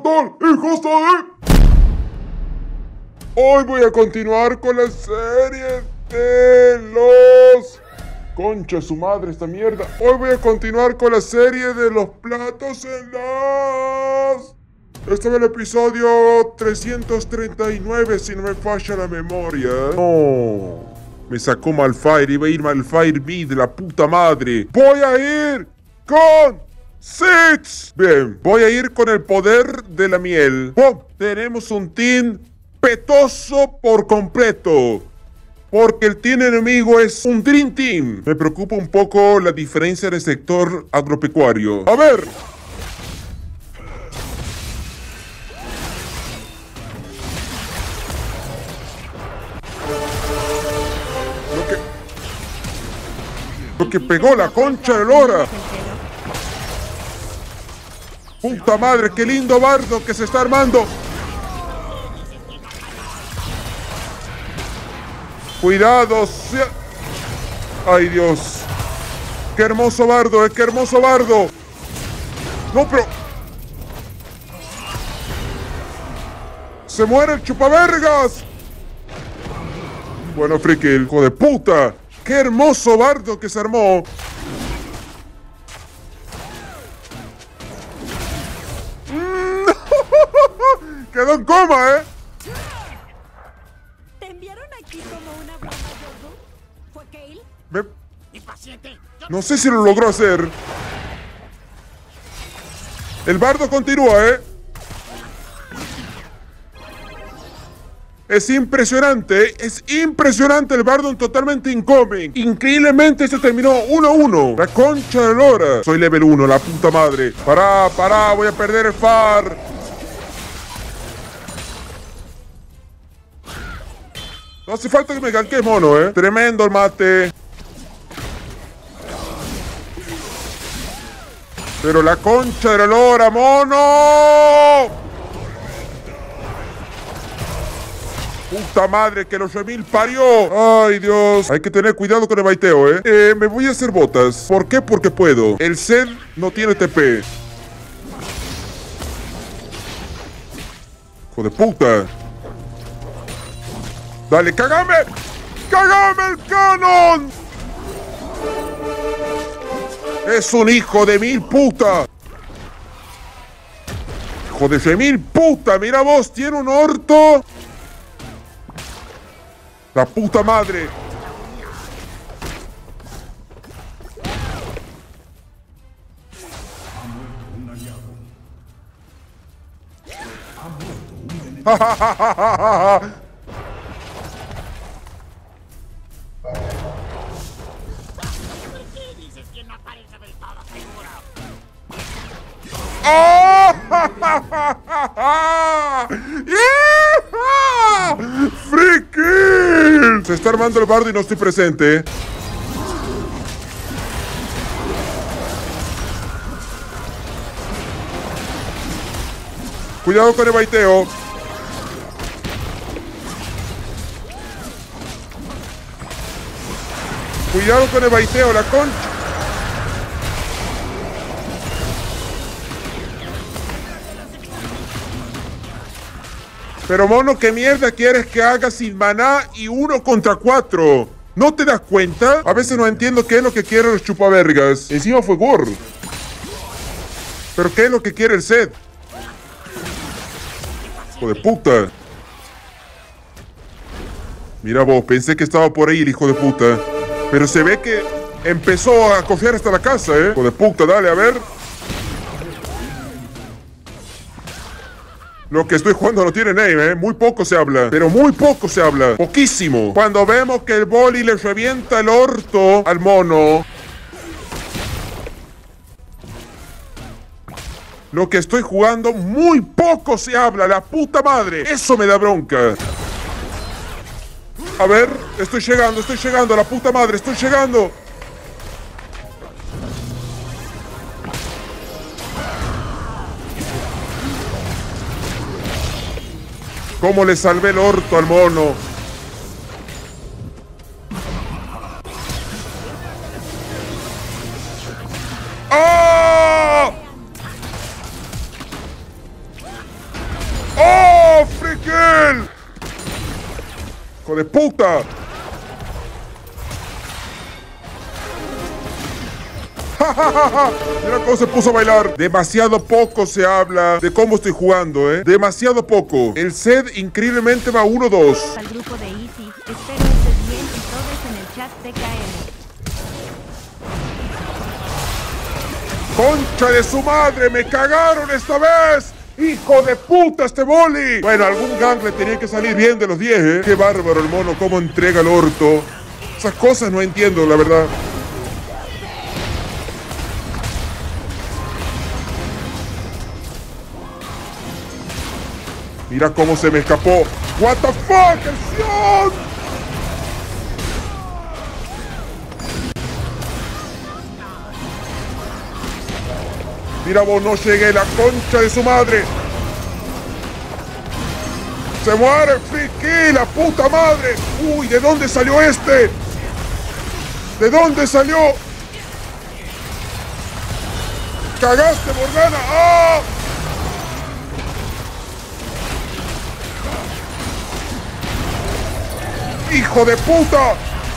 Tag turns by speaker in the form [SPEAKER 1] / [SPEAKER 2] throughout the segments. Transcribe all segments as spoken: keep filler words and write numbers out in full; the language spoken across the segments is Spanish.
[SPEAKER 1] tal, hijos de...? Hoy voy a continuar con la serie de los... Concha su madre esta mierda. Hoy voy a continuar con la serie de los platos en las... Este es el episodio trescientos treinta y nueve, si no me falla la memoria. No, me sacó Malfire, iba a ir Malfire B de la puta madre. Voy a ir con Six. Bien, voy a ir con el poder de la miel. Oh, tenemos un team petoso por completo, porque el team enemigo es un Dream Team. Me preocupa un poco la diferencia en el sector agropecuario. A ver. Lo que... Lo que pegó la concha de Lora. Puta madre, qué lindo bardo que se está armando. Cuidado. Sea... Ay, Dios. Qué hermoso bardo, eh, qué hermoso bardo. No, pero... Se muere el chupavergas. Bueno, friki, hijo de puta. Qué hermoso bardo que se armó. Quedó en coma, ¿eh?
[SPEAKER 2] ¿Te enviaron aquí como una bomba, Yodu? ¿Fue Kale?
[SPEAKER 1] Me... No sé si lo logró hacer. El bardo continúa, ¿eh? Es impresionante, es impresionante el bardo totalmente incoming. Increíblemente se terminó uno a uno. La concha de Lora. Soy level uno, la puta madre. Pará, pará, voy a perder el far. No hace falta que me ganque, mono, eh. Tremendo el mate. Pero la concha de la Lora, mono. Puta madre, que los remil parió. Ay, Dios. Hay que tener cuidado con el baiteo, eh. eh. Me voy a hacer botas. ¿Por qué? Porque puedo. El Zed no tiene T P. Hijo de puta. Dale, cágame. ¡Cágame el canon! Es un hijo de mil puta. Hijo de mil puta. Mira vos, tiene un orto. La puta madre. Ja, ja, ja, ja, ja, ja. ¡Oh! ¡Yeah! ¡Friki! Se está armando el bardo y no estoy presente. Cuidado con el baiteo. Cuidado con el baiteo, la concha. Pero mono, ¿qué mierda quieres que haga sin maná y uno contra cuatro? ¿No te das cuenta? A veces no entiendo qué es lo que quieren los chupavergas. Encima fue Gore. ¿Pero qué es lo que quiere el Zed? Hijo de puta. Mira vos, pensé que estaba por ahí el hijo de puta. Pero se ve que empezó a cojear hasta la casa, ¿eh? Hijo de puta, dale, a ver. Lo que estoy jugando no tiene name, ¿eh? Muy poco se habla. Pero muy poco se habla. Poquísimo. Cuando vemos que el boli le revienta el orto al mono. Lo que estoy jugando, muy poco se habla. La puta madre. Eso me da bronca. A ver, estoy llegando, estoy llegando. La puta madre, estoy llegando. ¿Cómo le salvé el orto al mono? ¡Oh! ¡Hijo de puta! Mira cómo se puso a bailar. Demasiado poco se habla de cómo estoy jugando, ¿eh? Demasiado poco. El S E D increíblemente va uno dos.
[SPEAKER 2] Al grupo de Easy, espero estés bien y todos en el chat T K M.
[SPEAKER 1] ¡Concha de su madre! ¡Me cagaron esta vez! ¡Hijo de puta este boli! Bueno, algún gang le tenía que salir bien de los diez, ¿eh? ¡Qué bárbaro el mono! ¡Cómo entrega el orto! Esas cosas no entiendo, la verdad. Mira cómo se me escapó. What the fuck, el Sion. Mira vos, no llegué, la concha de su madre. Se muere Friki, la puta madre. Uy, ¿de dónde salió este? ¿De dónde salió? Cagaste, Morgana. ¡Ah! ¡Hijo de puta!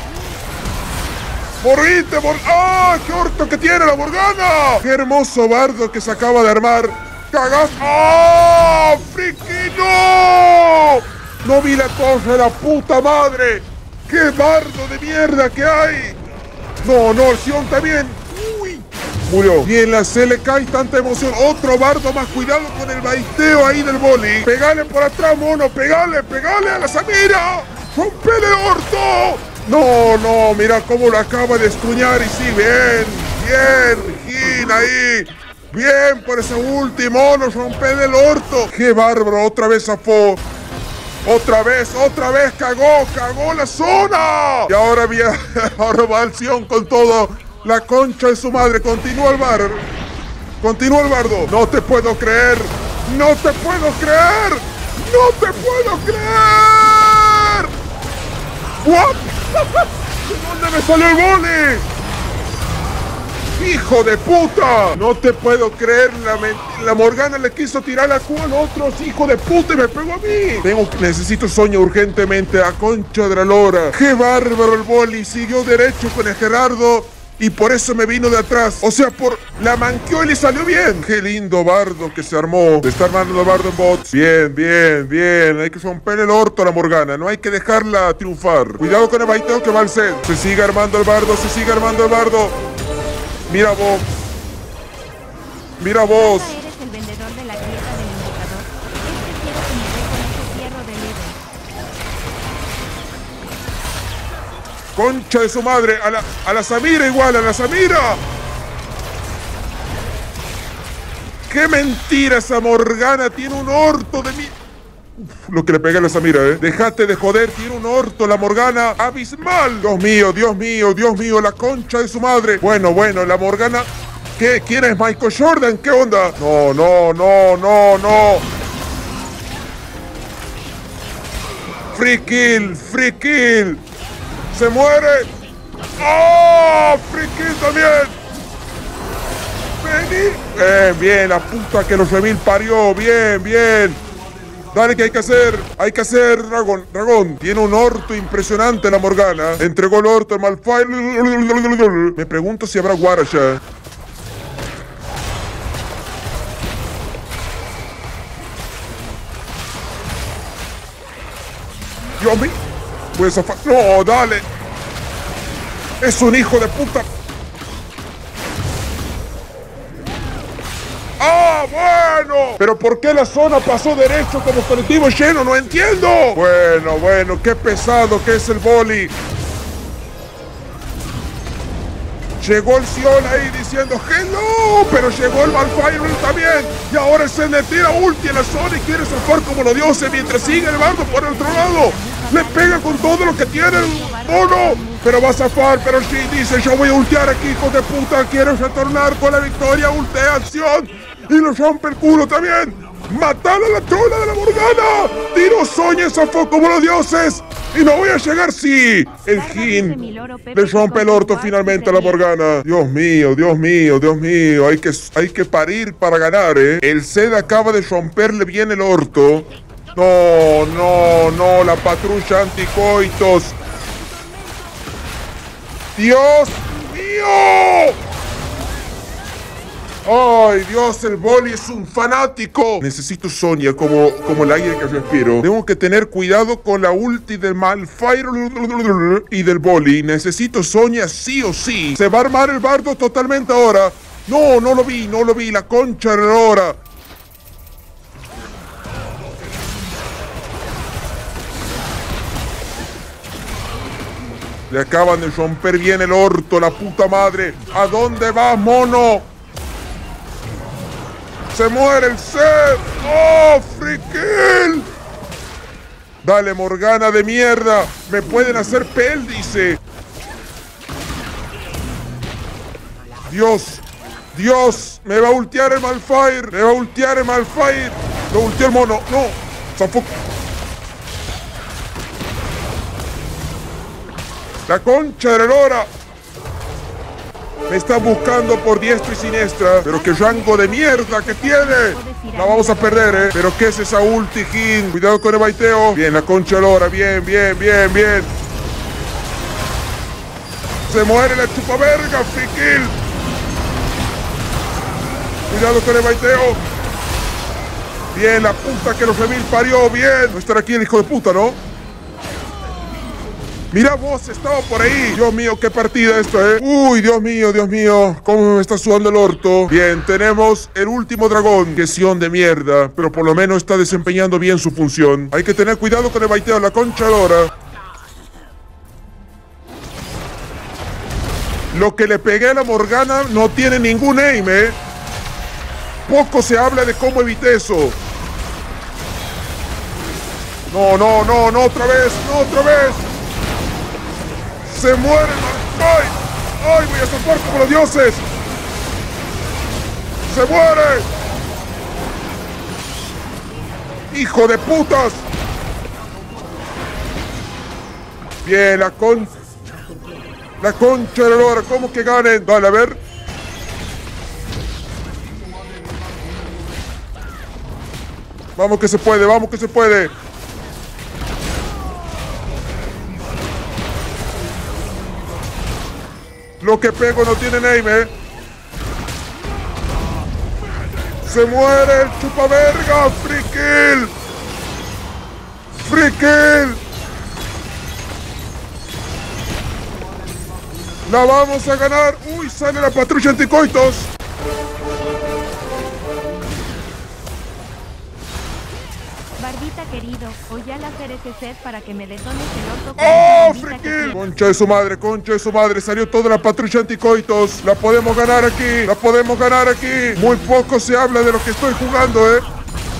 [SPEAKER 1] ¡Morrite, mor... ¡Ah! ¡Qué orto que tiene la Morgana! ¡Qué hermoso bardo que se acaba de armar! ¡Cagas! ¡Ah! ¡Friki, no! ¡No vi la cosa de la puta madre! ¡Qué bardo de mierda que hay! ¡No, no! ¡El Sion también! ¡Uy! Murió. Y en la C le cae tanta emoción. Otro bardo más. Cuidado con el baiteo ahí del boli. ¡Pegale por atrás, mono! ¡Pegale! ¡Pegale a la Samira! ¡Rompele el orto! No, no, mira cómo lo acaba de estuñar. Y sí, bien, bien, Jin ahí. Bien por ese último, nos rompele el orto. ¡Qué bárbaro! Otra vez zafó. Otra vez, otra vez cagó, cagó la zona. Y ahora, via, ahora va el Sion con todo. La concha de su madre. Continúa el bar. Continúa el bardo. No te puedo creer. No te puedo creer. No te puedo creer. ¿What? ¿De dónde me salió el boli? ¡Hijo de puta! No te puedo creer, la, la Morgana le quiso tirar la Q al otro, hijo de puta, y me pegó a mí. Tengo, necesito sueño urgentemente, a concha de la lora. ¡Qué bárbaro el boli! Siguió derecho con el Gerardo y por eso me vino de atrás. O sea, por la manqueó y le salió bien. ¡Qué lindo bardo que se armó! Se está armando el bardo en bots. Bien, bien, bien. Hay que romper el orto a la Morgana. No hay que dejarla triunfar. Cuidado con el baiteo que va al set. Se sigue armando el bardo, se sigue armando el bardo. Mira vos. Mira vos.
[SPEAKER 2] Ahora eres el vendedor de la grieta del indicador. Este quiero que me dé con ese fierro de líder.
[SPEAKER 1] Concha de su madre. A la, a la Samira igual, a la Samira. ¡Qué mentira! Esa Morgana tiene un orto de mi... Uf, lo que le pegué a la Samira, ¿eh? Dejate de joder, tiene un orto la Morgana abismal. Dios mío, Dios mío, Dios mío, la concha de su madre. Bueno, bueno, la Morgana... ¿Qué? ¿Quién es Michael Jordan? ¿Qué onda? No, no, no, no, no. Free kill, free kill. Se muere. ¡Oh! Free kill también. Vení. Bien, bien, la puta que los remil parió. Bien, bien. Dale, que hay que hacer, hay que hacer, Dragón, Dragón. Tiene un orto impresionante la Morgana. Entregó el orto al Malphite. Me pregunto si habrá Guarasha. Dios mío. Voy a zafar. No, dale. Es un hijo de puta. ¡Ah, bueno! ¿Pero por qué la zona pasó derecho como colectivo lleno? ¡No entiendo! Bueno, bueno, qué pesado que es el boli. Llegó el Sion ahí diciendo ¡hello! Pero llegó el Malphite también. Y ahora se le tira ulti a la zona y quiere zafar como los dioses mientras sigue el bardo por el otro lado. Le pega con todo lo que tiene el mono. Pero va a zafar, pero sí dice yo voy a ultear aquí, hijo de puta. Quiero retornar con la victoria. Ultea acción. Y lo rompe el culo también. ¡Matala a la chola de la Morgana! ¡Tiro Soña, zafó como los dioses! ¡Y no voy a llegar! ¡Sí! El Jin le rompe el orto finalmente a la Morgana. Dios mío, Dios mío, Dios mío. Hay que, hay que parir para ganar, ¿eh? El C E D acaba de romperle bien el orto. No, no, no, la patrulla anticoitos. ¡Dios mío! ¡Ay, Dios! El Boli es un fanático. Necesito Sonia como, como el aire que respiro. Tengo que tener cuidado con la ulti del Malphite y del Boli. Necesito Sonia sí o sí. Se va a armar el bardo totalmente ahora. No, no lo vi, no lo vi. La concha de la hora. Le acaban de romper bien el orto, la puta madre. ¿A dónde vas, mono? ¡Se muere el Zed! ¡Oh, frikil! Dale, Morgana de mierda. Me pueden hacer pel, dice. Dios. Dios. Me va a ultear el Malphite. Me va a ultear el Malphite. Lo ulteó el mono. No. Zafo. La concha de la lora. Me está buscando por diestra y siniestra. Pero qué rango de mierda que tiene. La vamos a perder, eh. Pero qué es esa ulti, Jin. Cuidado con el baiteo. Bien, la concha de la lora. Bien, bien, bien, bien. Se muere la chupaverga, frikil. Cuidado con el baiteo. Bien, la puta que los remil parió. Bien. No estará aquí el hijo de puta, ¿no? Mira vos, estaba por ahí. Dios mío, qué partida esto, ¿eh? Uy, Dios mío, Dios mío. Cómo me está sudando el orto. Bien, tenemos el último dragón. Que sion de mierda. Pero por lo menos está desempeñando bien su función. Hay que tener cuidado con el baiteo. La concha de la lora. Lo que le pegué a la Morgana no tiene ningún aim, ¿eh? Poco se habla de cómo evité eso. No, no, no, no, otra vez, no, otra vez. ¡Se muere! ¡Ay! ¡Ay! ¡Voy a zafar como los dioses! ¡Se muere! ¡Hijo de putas! Bien, la con... La concha de la lora. ¿Cómo que ganen? Dale, a ver. Vamos que se puede, vamos que se puede. Lo que pego no tiene name, ¿eh? ¡Se muere el chupaverga! ¡Frikil! ¡Frikil! ¡La vamos a ganar! ¡Uy! Sale la patrulla anticoitos.
[SPEAKER 2] Barbita querido, o ya la hacer ese set para que me detones el orto con
[SPEAKER 1] ¡Oh,
[SPEAKER 2] esa bombita que
[SPEAKER 1] frikil!
[SPEAKER 2] tienes.
[SPEAKER 1] Concha de su madre, concha de su madre. Salió toda la patrulla anticoitos. La podemos ganar aquí. La podemos ganar aquí. Muy poco se habla de lo que estoy jugando, ¿eh?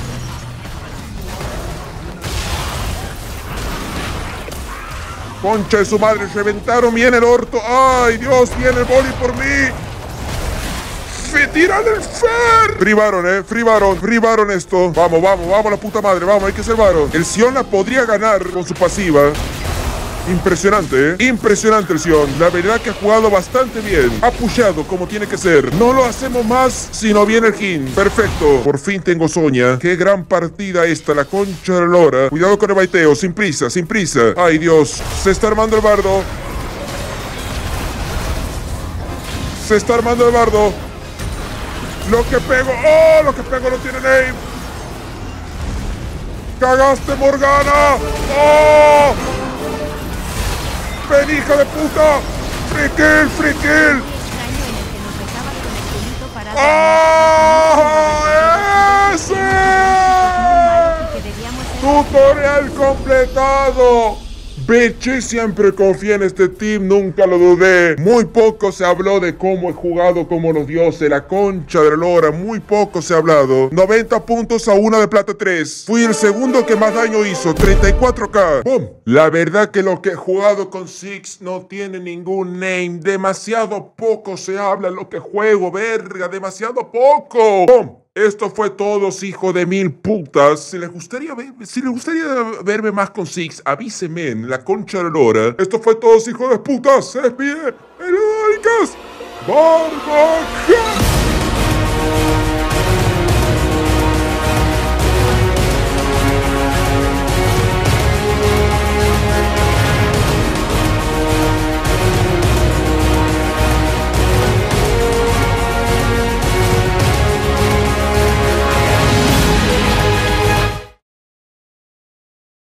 [SPEAKER 1] Concha de su madre. Reventaron bien el orto. ¡Ay, Dios! Viene el Boli por mí. ¡Tiran el Fer! Free Baron, eh. Free Baron. Free Baron esto. Vamos, vamos, vamos, la puta madre. Vamos, hay que ser Baron. El Sion la podría ganar con su pasiva. Impresionante, ¿eh? Impresionante el Sion. La verdad que ha jugado bastante bien. Ha pushado como tiene que ser. No lo hacemos más si no viene el Jin. Perfecto. Por fin tengo Sonia. Qué gran partida esta. La concha de la lora. Cuidado con el baiteo. Sin prisa, sin prisa. Ay, Dios. Se está armando el bardo. Se está armando el bardo. Lo que pego. ¡Oh! Lo que pego no tiene name. ¡Cagaste, Morgana! ¡Oh! ¡Ven, hija de puta! ¡Frikil, frikil! ¡Ah! ¡Ese! ¡Tutorial completado! Bitchy, siempre confié en este team, nunca lo dudé. Muy poco se habló de cómo he jugado como los dioses, la concha de la lora, muy poco se ha hablado. noventa puntos a una de plata tres. Fui el segundo que más daño hizo, treinta y cuatro K. ¡Bum! La verdad que lo que he jugado con Six no tiene ningún name. Demasiado poco se habla lo que juego, verga, demasiado poco. ¡Bum! Esto fue todo, hijo de mil putas. Si les gustaría, ver, si les gustaría verme más con Six, avísenme en la concha de la lora. Esto fue todo, hijo de putas. Se despide el Oikos Barbaca.